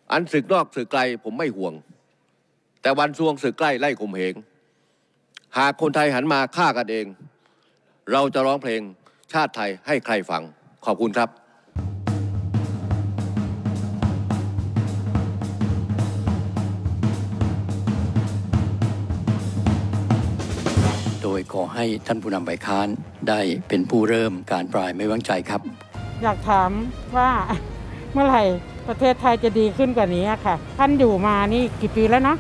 อันศึกนอกศึกไกลผมไม่ห่วงแต่วันซวงศึกใกล้ไล่ข่มเหงหากคนไทยหันมาฆ่ากันเองเราจะร้องเพลงชาติไทยให้ใครฟังขอบคุณครับโดยขอให้ท่านผู้นำฝ่ายค้านได้เป็นผู้เริ่มการปรายไม่ไว้วางใจครับอยากถามว่าเมื่อไหร่ประเทศไทยจะดีขึ้นกว่านี้ค่ะท่านอยู่มานี่กี่ปีแล้วนะ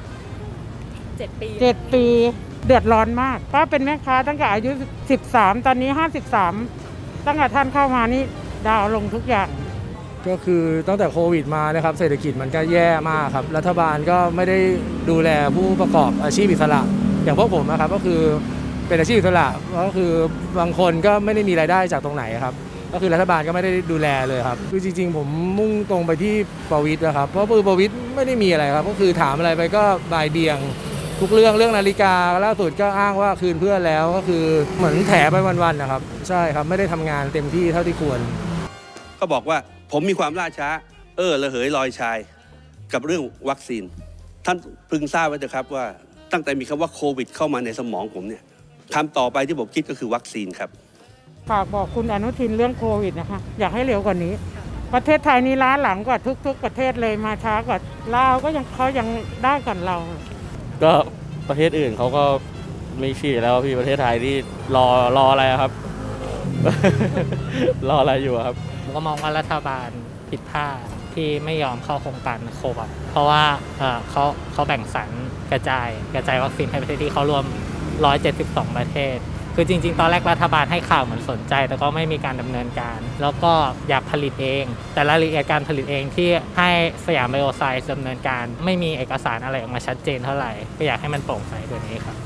7 ปีเดือดร้อนมากป้าเป็นแม่ค้าตั้งแต่อายุ13ตอนนี้53ตั้งแต่ท่านเข้ามานี่ดาวลงทุกอย่างก็คือตั้งแต่โควิดมานะครับเศรษฐกิจมันก็แย่มากครับรัฐบาลก็ไม่ได้ดูแลผู้ประกอบอาชีพอิสระอย่างพวกผมนะครับก็คือเป็นอาชีพอิสระก็คือบางคนก็ไม่ได้มีรายได้จากตรงไหนครับก็คือรัฐบาลก็ไม่ได้ดูแลเลยครับคือจริงๆผมมุ่งตรงไปที่ประวิตรนะครับเพราะประวิตรไม่ได้มีอะไรครับก็คือถามอะไรไปก็บ่ายเบี่ยงทุกเรื่องนาฬิกาล่าสุดก็อ้างว่าคืนเพื่อนแล้วก็คือเหมือนแถไปวันๆนะครับใช่ครับไม่ได้ทำงานเต็มที่เท่าที่ควรก็บอกว่าผมมีความล่าช้าระเหยลอยชายกับเรื่องวัคซีนท่านพึงทราบไว้เถอะครับว่าตั้งแต่มีคำว่าโควิดเข้ามาในสมองผมเนี่ยคำต่อไปที่ผมคิดก็คือวัคซีนครับฝากบอกคุณอนุทินเรื่องโควิดนะคะอยากให้เร็วกว่านี้ประเทศไทยนี้ล้าหลังกว่าทุกประเทศเลยมาช้ากว่าลาวก็เขายังได้ก่อนเราก็ประเทศอื่นเขาก็ไม่ฉีดแล้วพี่ประเทศไทยที่รออะไรครับ รออะไรอยู่ครับผมก็มองว่ารัฐบาลผิดพลาดที่ไม่ยอมเข้าโครงการโควัคเพราะว่าเขาแบ่งสรรกระจายวัคซีนให้ประเทศที่เขารวม172ประเทศคือจริงๆตอนแรกรัฐบาลให้ข่าวเหมือนสนใจแต่ก็ไม่มีการดำเนินการแล้วก็อยากผลิตเองแต่รายละเอียดการผลิตเองที่ให้สยามไบโอไซส์ดำเนินการไม่มีเอกสารอะไรออกมาชัดเจนเท่าไหร่ก็อยากให้มันโปร่งใสกว่านี้ครับ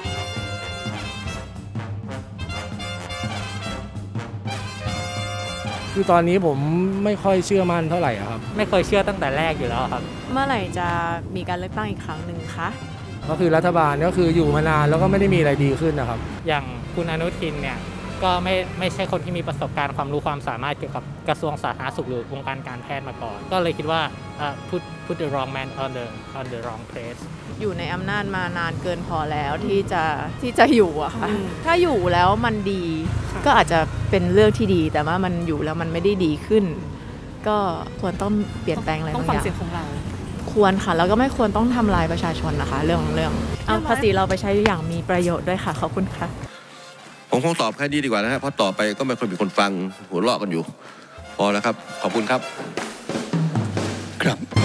คือตอนนี้ผมไม่ค่อยเชื่อมั่นเท่าไหร่ครับไม่เคยเชื่อตั้งแต่แรกอยู่แล้วครับเมื่อไหร่จะมีการเลือกตั้งอีกครั้งหนึ่งคะก็คือรัฐบาลก็คืออยู่มานานแล้วก็ไม่ได้มีอะไรดีขึ้นนะครับอย่างคุณอนุทินเนี่ยก็ไม่ใช่คนที่มีประสบการณ์ความรู้ความสามารถเกี่ยวกับกระทรวงสาธารณสุขหรือวงการการแพทย์มาก่อนก็เลยคิดว่าput the wrong man on the wrong place อยู่ในอำนาจมานานเกินพอแล้วที่จะอยู่อะค่ะถ้าอยู่แล้วมันดีก็อาจจะเป็นเรื่องที่ดีแต่ว่ามันอยู่แล้วมันไม่ได้ดีขึ้นก็ควรต้องเปลี่ยนแปลงอะไรบางอย่างต้องฟังเสียงของเราควรค่ะแล้วก็ไม่ควรต้องทำลายประชาชนนะคะเรื่องเอาภาษีเราไปใช้อย่างมีประโยชน์ด้วยค่ะขอบคุณค่ะผมคงตอบแค่นี้ดีกว่านะฮะเพราะต่อไปก็ไม่ค่อยมีคนฟังหัวเราะกันอยู่พอแล้วครับขอบคุณครับครับ